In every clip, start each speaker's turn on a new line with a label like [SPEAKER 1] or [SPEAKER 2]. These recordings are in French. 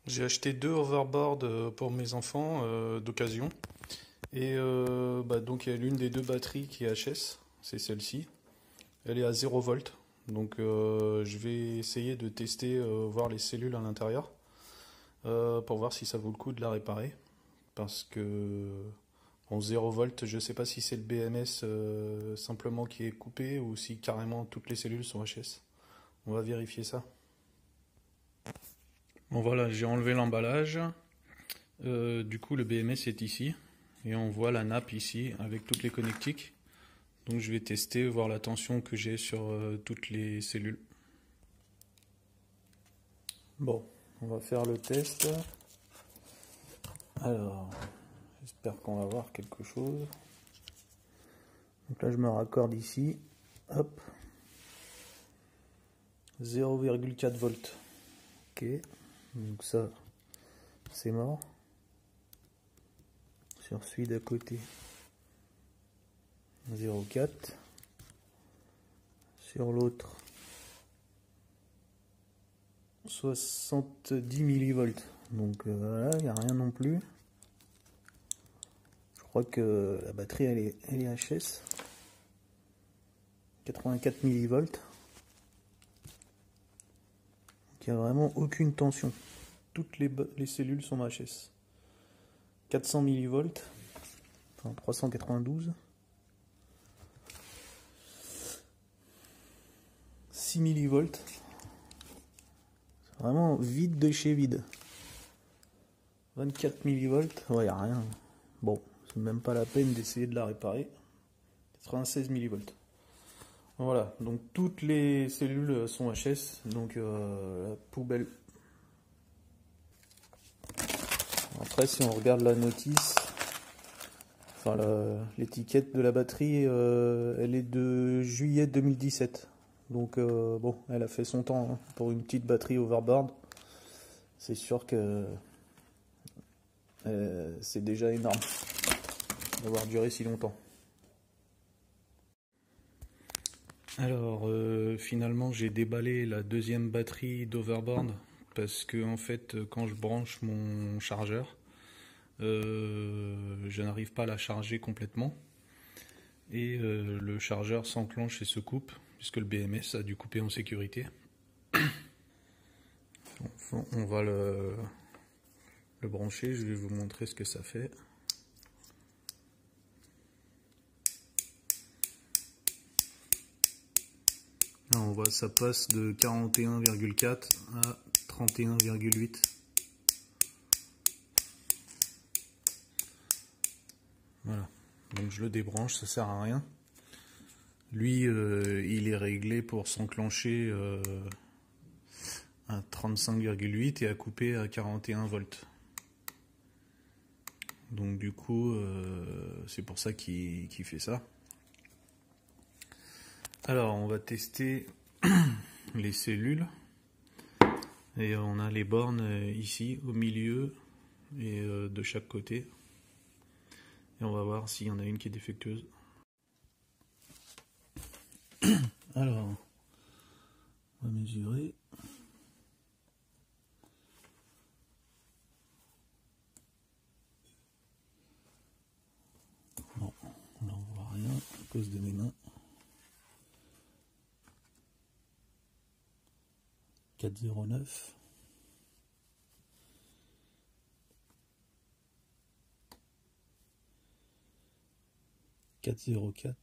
[SPEAKER 1] J'ai acheté deux hoverboards pour mes enfants d'occasion. Et donc il y a l'une des deux batteries qui est HS, c'est celle-ci. Elle est à 0 volts. Donc je vais essayer de tester, voir les cellules à l'intérieur pour voir si ça vaut le coup de la réparer. Parce que en 0 volts, je sais pas si c'est le BMS simplement qui est coupé ou si carrément toutes les cellules sont HS. On va vérifier ça. Bon voilà, j'ai enlevé l'emballage. Du coup, le BMS est ici. Et on voit la nappe ici avec toutes les connectiques. Donc je vais tester, voir la tension que j'ai sur toutes les cellules. Bon, on va faire le test. Alors, j'espère qu'on va voir quelque chose. Donc là, je me raccorde ici. Hop. 0,4 volts. Ok. Donc ça, c'est mort. Sur celui d'à côté, 0,4. Sur l'autre, 70 millivolts. Donc voilà, il n'y a rien non plus. Je crois que la batterie elle est HS. 84 millivolts. Il n'y a vraiment aucune tension. Toutes les cellules sont HS. 400 millivolts. Enfin 392. 6 millivolts. C'est vraiment vide de chez vide. 24 millivolts. Ouais, il n'y a rien. Bon, c'est même pas la peine d'essayer de la réparer. 96 millivolts. Voilà, donc toutes les cellules sont HS, donc la poubelle. Après, si on regarde la notice, enfin l'étiquette de la batterie, elle est de juillet 2017. Donc bon, elle a fait son temps hein, pour une petite batterie overboard. C'est sûr que c'est déjà énorme d'avoir duré si longtemps. Alors finalement j'ai déballé la deuxième batterie d'overboard parce que en fait quand je branche mon chargeur je n'arrive pas à la charger complètement et le chargeur s'enclenche et se coupe puisque le BMS a dû couper en sécurité. On va le brancher, je vais vous montrer ce que ça fait. Là, on voit ça passe de 41,4 à 31,8. Voilà, donc je le débranche, ça sert à rien. Lui, il est réglé pour s'enclencher à 35,8 et à couper à 41 volts. Donc du coup, c'est pour ça qu'il fait ça. Alors, on va tester les cellules. Et on a les bornes ici, au milieu et de chaque côté. Et on va voir s'il y en a une qui est défectueuse. Alors, on va mesurer. Bon, là on voit rien à cause de mes mains. 409. « 404.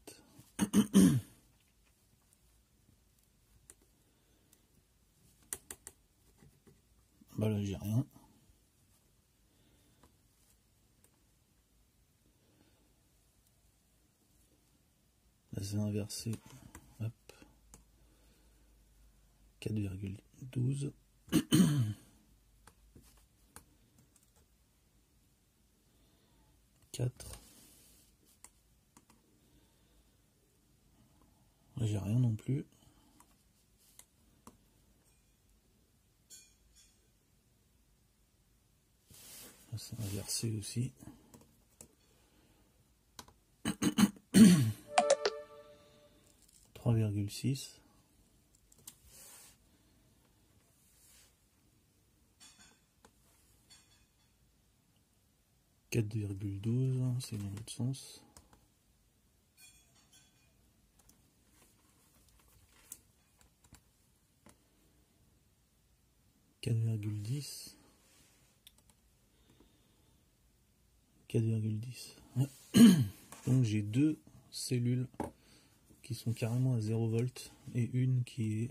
[SPEAKER 1] Bah là j'ai rien. Là c'est inversé. Hop. 4,12. 4. Là j'ai rien non plus. Là c'est inversé aussi. 3,6. 4,12, c'est dans l'autre sens. « 4,10 » 4,10. Donc j'ai deux cellules qui sont carrément à 0 volts et une qui est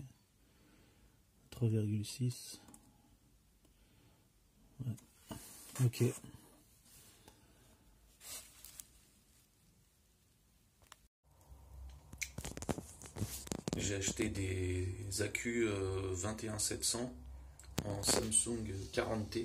[SPEAKER 1] 3,6. Ouais. Ok. J'ai acheté des accus 21700 en Samsung 40T.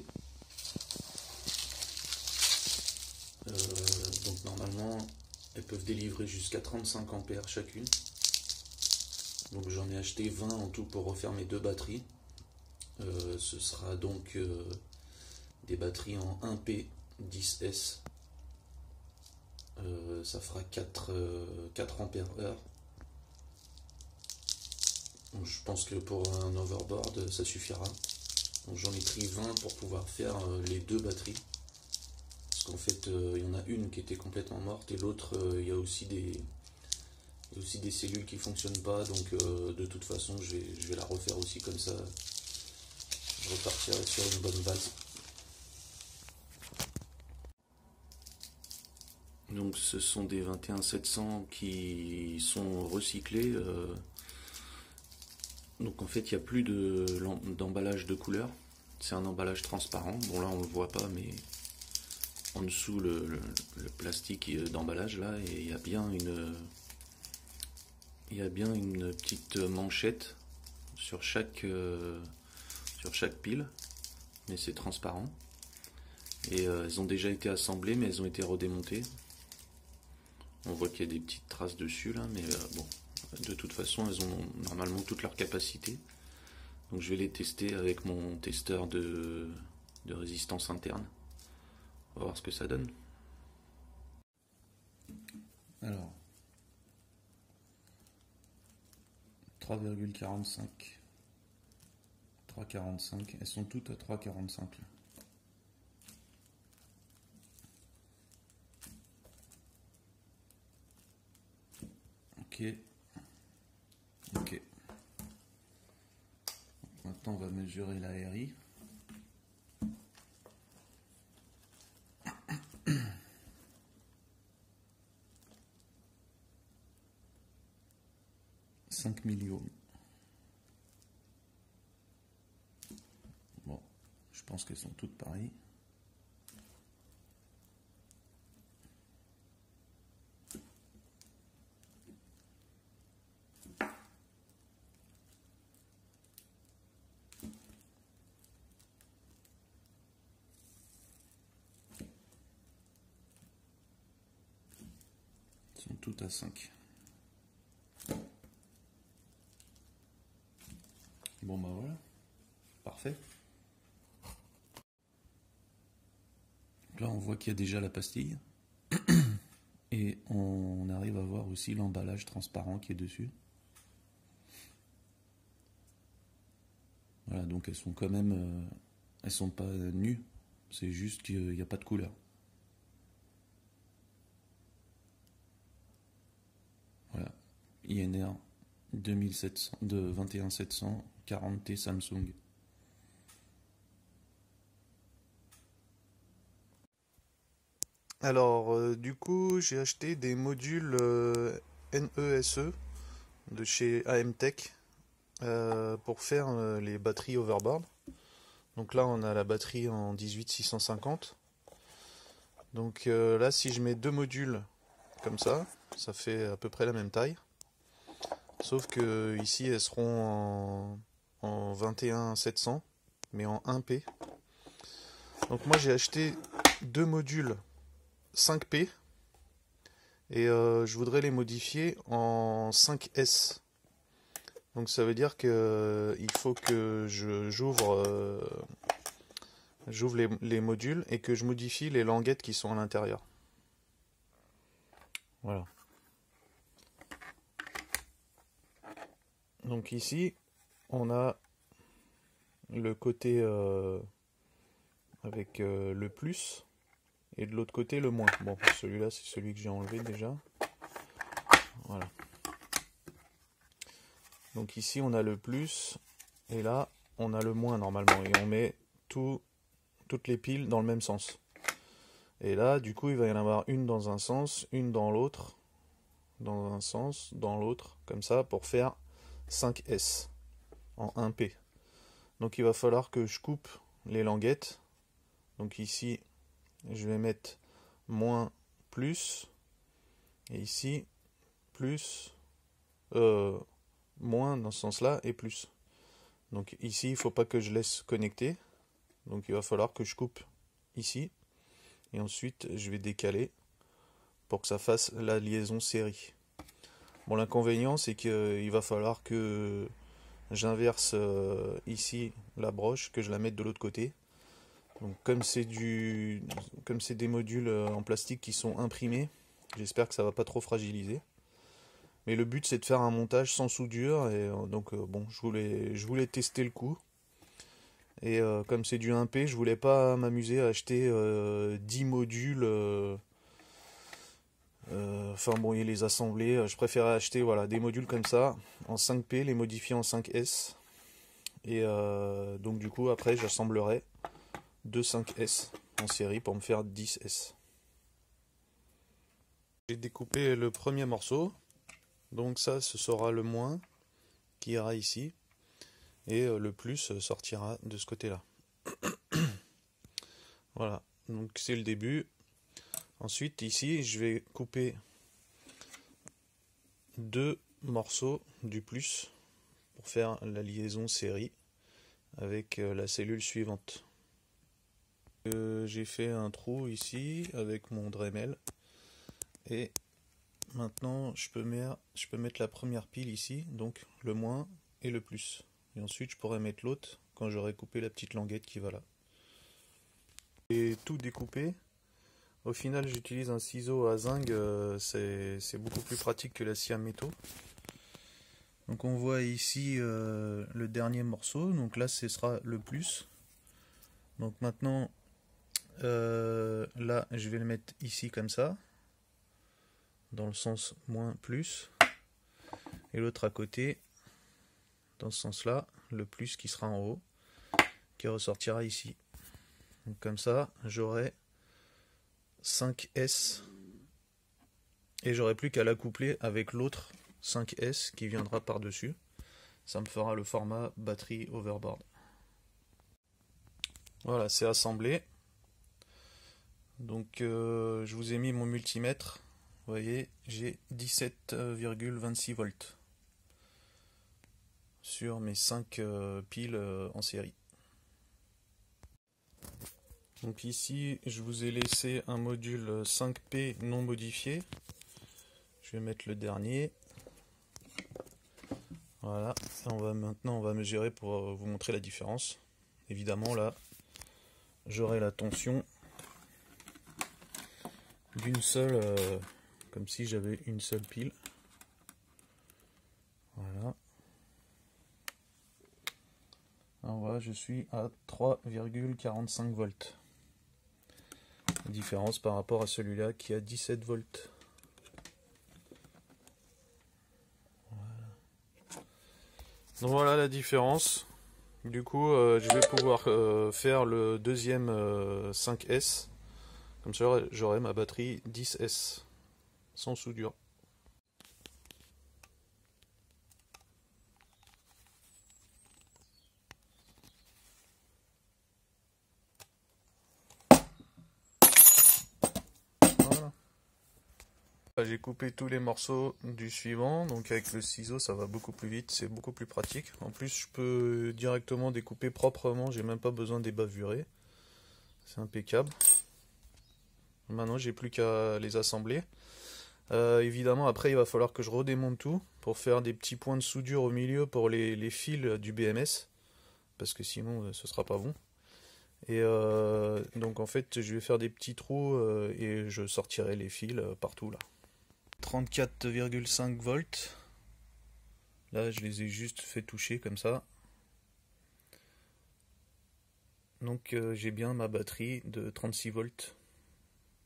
[SPEAKER 1] Donc normalement elles peuvent délivrer jusqu'à 35 ampères chacune. Donc j'en ai acheté 20 en tout pour refaire mes deux batteries. Ce sera donc des batteries en 1P10S. Ça fera 4 ampères heure. Donc je pense que pour un overboard ça suffira. Donc j'en ai pris 20 pour pouvoir faire les deux batteries. Parce qu'en fait il y en a une qui était complètement morte et l'autre il y a aussi des cellules qui ne fonctionnent pas. Donc de toute façon je vais la refaire aussi, comme ça je repartirai sur une bonne base. Donc ce sont des 21700 qui sont recyclés. Donc en fait il n'y a plus d'emballage de couleur. C'est un emballage transparent. Bon là on le voit pas, mais en dessous le plastique d'emballage là, et il y a bien une petite manchette sur chaque pile, mais c'est transparent. Et elles ont déjà été assemblées, mais elles ont été redémontées. On voit qu'il y a des petites traces dessus là, mais bon, de toute façon elles ont normalement toute leur capacité. Donc je vais les tester avec mon testeur de résistance interne. On va voir ce que ça donne. Alors 3,45, 3,45, elles sont toutes à 3,45 là. Ok. Maintenant on va mesurer la RI. « 5 milliohms. Bon, je pense qu'elles sont toutes pareilles. Elles sont toutes à 5. Bon bah voilà, parfait. Là on voit qu'il y a déjà la pastille et on arrive à voir aussi l'emballage transparent qui est dessus. Voilà, donc elles sont quand même, elles sont pas nues, c'est juste qu'il n'y a pas de couleur. Voilà, INR 2700 de 21700 40T Samsung. Alors, du coup, j'ai acheté des modules NESE de chez AMTech pour faire les batteries overboard. Donc là, on a la batterie en 18650. Donc là, si je mets deux modules comme ça fait à peu près la même taille. Sauf que ici, elles seront en 21700, mais en 1P. Donc moi, j'ai acheté deux modules 5P et je voudrais les modifier en 5S. Donc ça veut dire que il faut que j'ouvre les modules et que je modifie les languettes qui sont à l'intérieur. Voilà. Donc ici on a le côté avec le plus et de l'autre côté le moins. Bon, celui-là c'est celui que j'ai enlevé déjà. Voilà. Donc ici on a le plus et là on a le moins normalement et on met toutes les piles dans le même sens. Et là du coup il va y en avoir une dans un sens, une dans l'autre, dans un sens, dans l'autre, comme ça pour faire 5S en 1P. Donc il va falloir que je coupe les languettes. Donc ici je vais mettre moins, plus, et ici plus, moins dans ce sens là et plus. Donc ici il ne faut pas que je laisse connecter, donc il va falloir que je coupe ici et ensuite je vais décaler pour que ça fasse la liaison série. Bon, l'inconvénient c'est qu'il va falloir que j'inverse ici la broche, que je la mette de l'autre côté. Donc comme c'est des modules en plastique qui sont imprimés, j'espère que ça va pas trop fragiliser. Mais le but c'est de faire un montage sans soudure et donc bon, je voulais tester le coup. Et comme c'est du 1P, je voulais pas m'amuser à acheter 10 modules. Enfin bon, et les assembler. Je préférais acheter voilà, des modules comme ça en 5P, les modifier en 5S. Et donc du coup après j'assemblerai 2 5S en série pour me faire 10S. J'ai découpé le premier morceau. Donc ça, ce sera le moins qui ira ici. Et le plus sortira de ce côté-là. Voilà, donc c'est le début. Ensuite, ici, je vais couper 2 morceaux du plus pour faire la liaison série avec la cellule suivante. J'ai fait un trou ici avec mon Dremel. Et maintenant, je peux mettre la première pile ici, donc le moins et le plus. Et ensuite, je pourrais mettre l'autre quand j'aurai coupé la petite languette qui va là. Et tout découpé. Au final, j'utilise un ciseau à zinc, c'est beaucoup plus pratique que la scie à métaux. Donc on voit ici le dernier morceau, donc là ce sera le plus. Donc maintenant, là je vais le mettre ici comme ça, dans le sens moins plus, et l'autre à côté, dans ce sens là, le plus qui sera en haut, qui ressortira ici. Donc comme ça, j'aurai 5S, et j'aurai plus qu'à l'accoupler avec l'autre 5S qui viendra par-dessus. Ça me fera le format batterie overboard. Voilà, c'est assemblé. Donc je vous ai mis mon multimètre. Vous voyez, j'ai 17,26 volts sur mes 5 piles en série. Donc ici, je vous ai laissé un module 5P non modifié. Je vais mettre le dernier. Voilà, maintenant on va mesurer pour vous montrer la différence. Évidemment là, j'aurai la tension d'une seule, comme si j'avais une seule pile. Voilà. Alors voilà, je suis à 3,45 volts. La différence par rapport à celui-là qui a 17 volts. Donc voilà la différence. Du coup, je vais pouvoir faire le deuxième 5S. Comme ça, j'aurai ma batterie 10S sans soudure. Voilà. J'ai coupé tous les morceaux du suivant, donc avec le ciseau ça va beaucoup plus vite, c'est beaucoup plus pratique. En plus je peux directement découper proprement, j'ai même pas besoin des bavurés. C'est impeccable. Maintenant j'ai plus qu'à les assembler. Évidemment après il va falloir que je redémonte tout pour faire des petits points de soudure au milieu pour les fils du BMS, parce que sinon ce sera pas bon. Et donc en fait je vais faire des petits trous et je sortirai les fils partout là. 34,5 volts. Là, je les ai juste fait toucher comme ça. Donc, j'ai bien ma batterie de 36 volts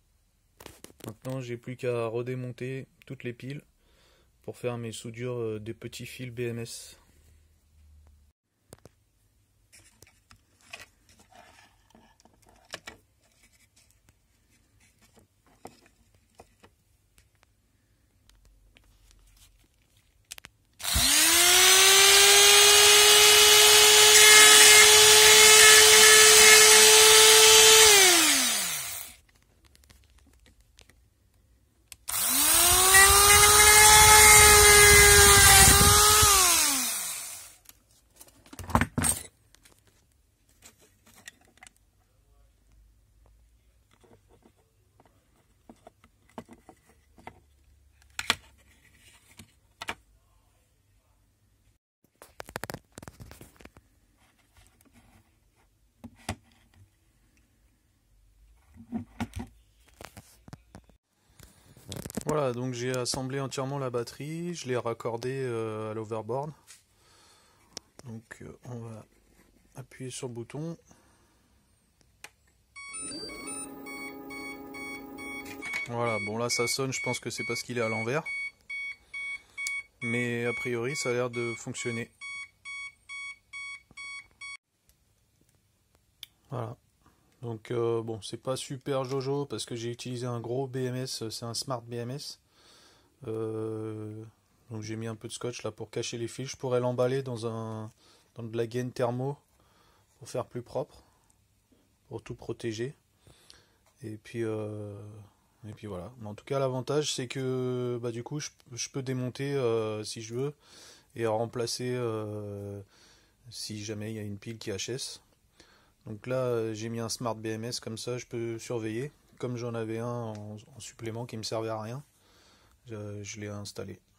[SPEAKER 1] Maintenant j'ai plus qu'à redémonter toutes les piles pour faire mes soudures des petits fils BMS. Voilà, donc j'ai assemblé entièrement la batterie, je l'ai raccordée à l'overboard. Donc on va appuyer sur le bouton. Voilà, bon là ça sonne, je pense que c'est parce qu'il est à l'envers. Mais a priori ça a l'air de fonctionner. Voilà. Donc bon, c'est pas super jojo parce que j'ai utilisé un gros BMS, c'est un Smart BMS. Donc j'ai mis un peu de scotch là pour cacher les fils. Je pourrais l'emballer dans de la gaine thermo pour faire plus propre, pour tout protéger. Et puis voilà. Mais en tout cas l'avantage c'est que bah, du coup je peux démonter si je veux et remplacer si jamais il y a une pile qui HS. Donc là j'ai mis un Smart BMS comme ça je peux surveiller. Comme j'en avais un en supplément qui me servait à rien, je l'ai installé.